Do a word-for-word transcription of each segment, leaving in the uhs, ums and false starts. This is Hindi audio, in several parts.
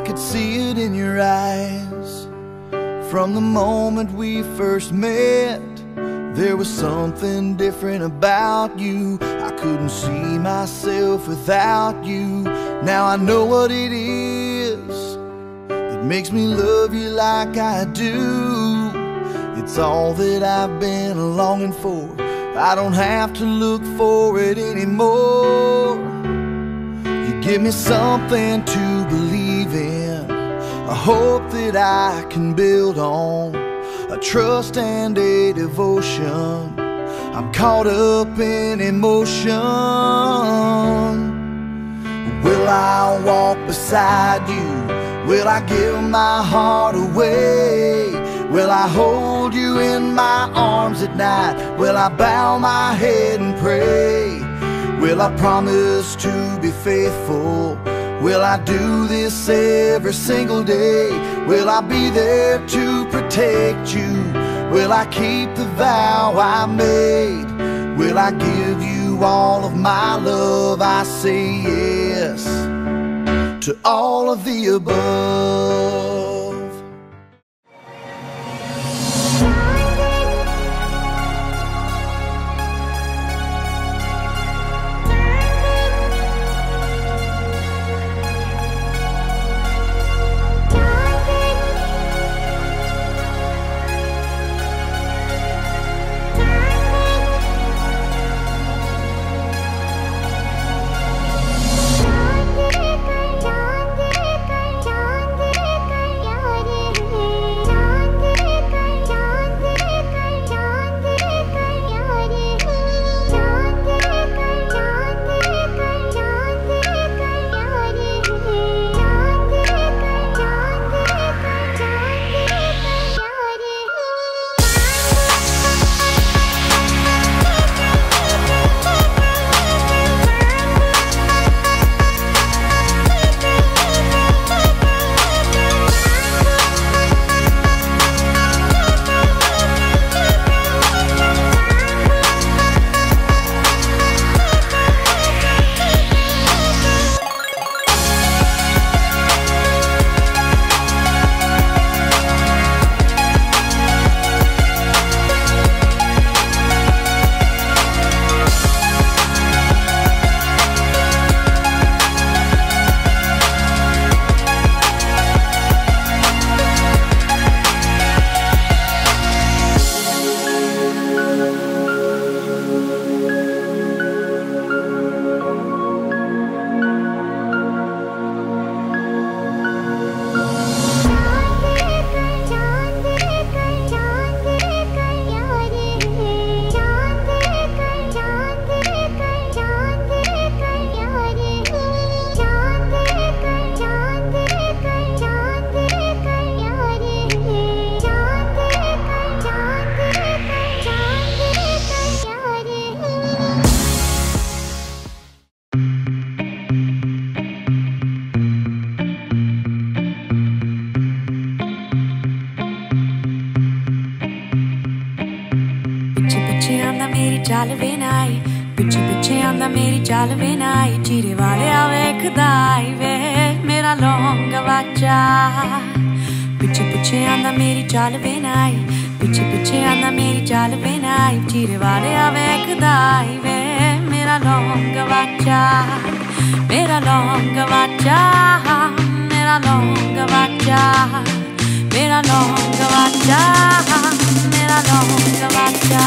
could see it in your eyes. From the moment we first met, there was something different about you. I couldn't see myself without you. Now I know what it is that makes me love you like I do. It's all that I've been longing for. I don't have to look for it anymore. You give me something to believe in, a hope that I can build on, a trust and a devotion. I'm caught up in emotion. Will I walk beside you? Will I give my heart away? Will I hold you in my arms at night? Will I bow my head and pray? Will I promise to be faithful? Will I do this every single day? Will I be there to protect you? Will I keep the vow I made? Will I give you all of my love? I say yes to all of the above. चाल वे नाई पिछे पिछे आंदा मेरी चाल वे नाई चीरे वाले वेखदा आई वे मेरा लौंगा वाचा पिछे पिछे आंदा मेरी चाल वे नाई पिछे पिछे आंदा मेरी चाल वे नाई चीरे वाले वेखदा आई वे मेरा लौंगा वाचा मेरा लौंगा वाचा मेरा लौंगा वाचा मेरा लौंगा वाचा मेरा लौंगा वाचा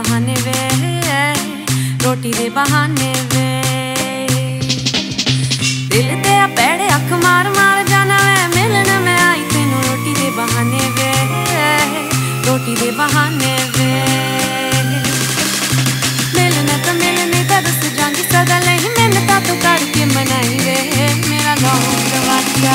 बहाने वे, रोटी दे बहाने वे। दिल ते आ पैड़े अख मार मार जाना वे, मिलन मैं आई तेनू रोटी दे बहाने वे, रोटी दे बहाने वे। मिलने तो मिलने तो दस जांगी सदा नहीं, मैंने ता तू करके मनाई वे मेरा लौंग वाचा।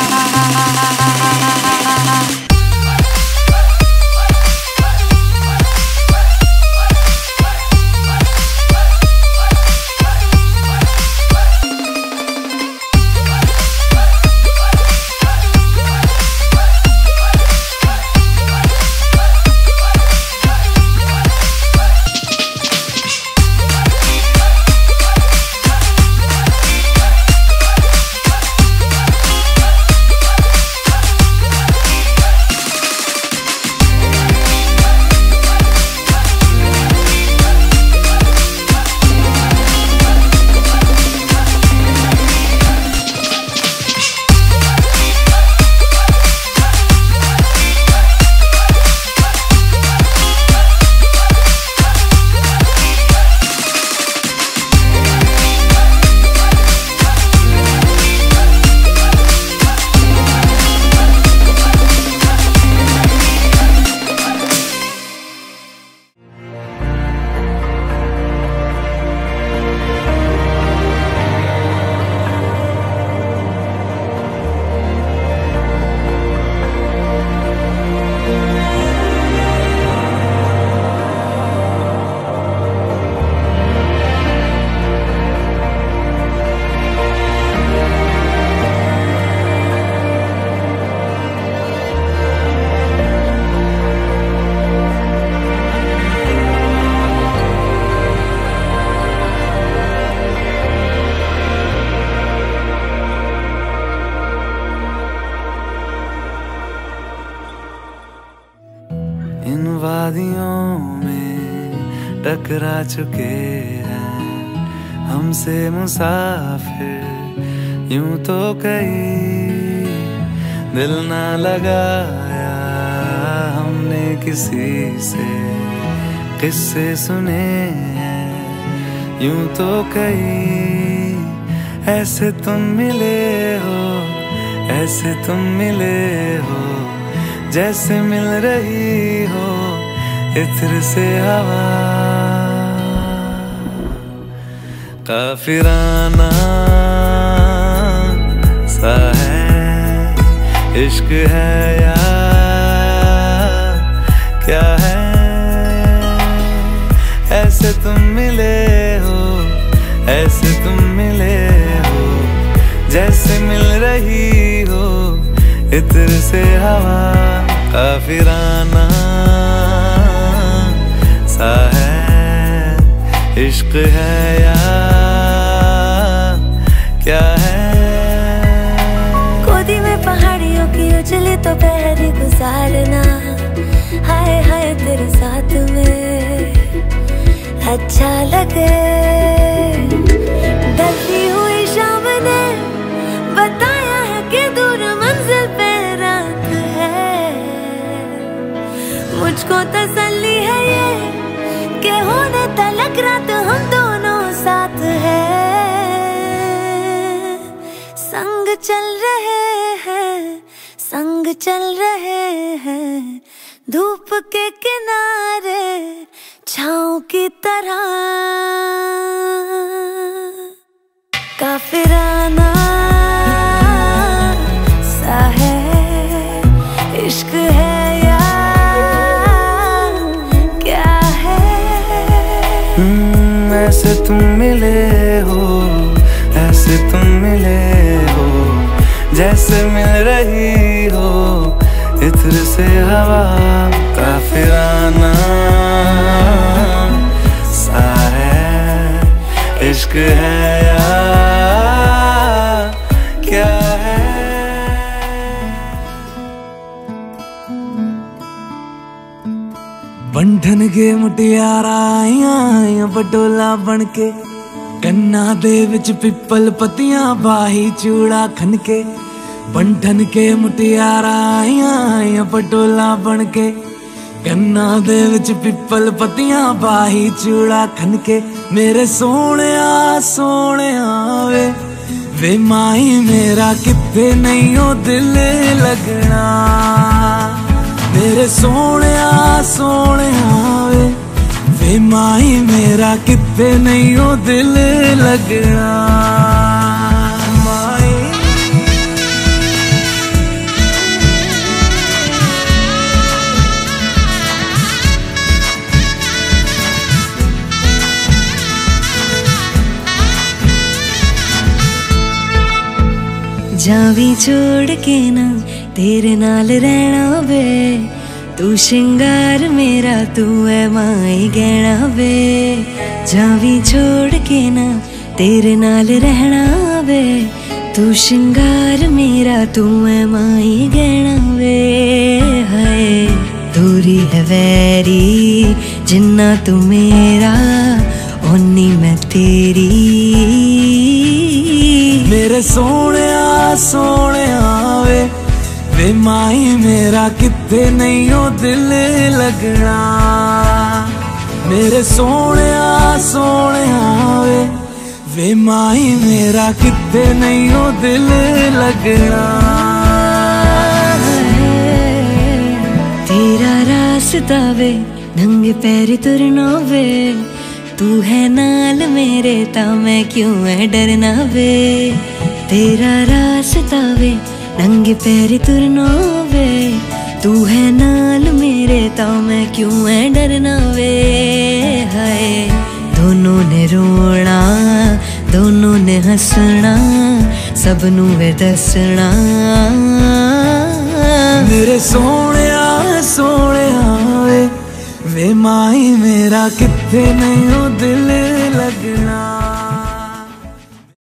इन वादियों में टकरा चुके हैं हमसे मुसाफिर, यूं तो कहीं दिल ना लगाया हमने किसी से, किस्से सुने हैं यूं तो कहीं। ऐसे तुम मिले हो, ऐसे तुम मिले हो, जैसे मिल रही हो इत्र से हवा। काफिराना सा है इश्क है या क्या है। ऐसे तुम मिले हो, ऐसे तुम मिले हो, जैसे मिल रही हो इत्र से हवा। काफिराना सा है इश्क है या क्या है। गोदी में पहाड़ियों की उछली तो पहरी गुजारना, हाय हाय तेरे साथ में अच्छा लगे। ढलती हुई शाम ने बताया है कि दूर मंजिल पे रात है, मुझको तसल्ली है ये कि होने तलक रात हम दोनों साथ है। संग चल रहे हैं, संग चल रहे हैं, धूप के किनारे छाँव की तरह। काफिराना सा है इश्क है या क्या है। hmm, ऐसे तुम मिले हो, ऐसे तुम मिले हो, जैसे मिल रही हो इत्र से हवा। काफिराना सा है इश्क है या क्या है। बंधन के मुटियारा आइया बटोला बन के, कन्ना दे विच पिपल पतियां बाही चूड़ा खनके। बंधन के मुटियारा आइया पटोला बन के, कन्ना दे विच पिपल पत्तियां बाही चूड़ा खनके मेरे सोहणिया सोहणिया वे वे माही मेरा किथे नहीं ओ दिल लगना मेरे सोहणिया सोहणिया वे वे माही मेरा किथे नहीं ओ दिल लगना जावी छोड़ के ना तेरे नाल रहना वे तू श्रृंगार मेरा तू है माई गहना वे जावी छोड़ के ना तेरे नाल रहना वे तू श्रृंगार मेरा तू है माई गहना वे हाय दूरी है वैरी जिन्ना तू मेरा ओनी मैं तेरी मेरे सोहणिया सोहणिया वे वे माही मेरा किथे नहीं ओ दिल लगना मेरे सोहणिया सोहणिया वे वे माही मेरा किथे नहीं ओ दिल लगना तेरा रास्ता वे नंगे पैर तुरना वे तू है नाल मेरे ता मैं क्यों है डरना वे तेरा रास्ता वे नंगे पैर तुरना वे तू है नाल मेरे ता मैं क्यों है डरना वे हाय दोनों ने रोना दोनों ने हंसना सबनू वे दसना मेरे सोहणिया सोहणिया वे वे माही मेरा किथे नहीं ओ दिल